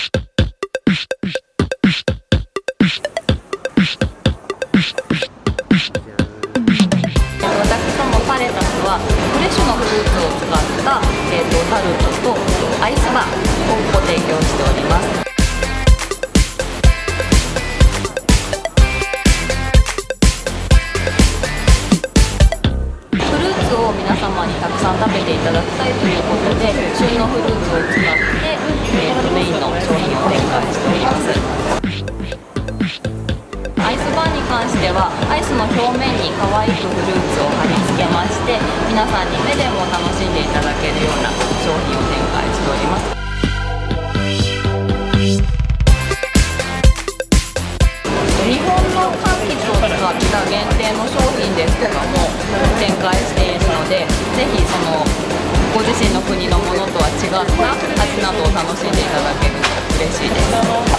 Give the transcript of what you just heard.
私どもパレタスはフレッシュのフルーツを使った、タルトとアイスバーをご提供しております。フルーツを皆様にたくさん食べていただきたいということで、旬のフルーツを使って、メインの商品を展開しております。アイスバーに関してはアイスの表面に可愛くフルーツを貼り付けまして、皆さんに目でも楽しんでいただけるような商品を展開しております。日本の柑橘を使った限定の商品ですとかも展開しているので、ぜひそのご自身の国のものとは違った味などを楽しんでいただけると嬉しいです。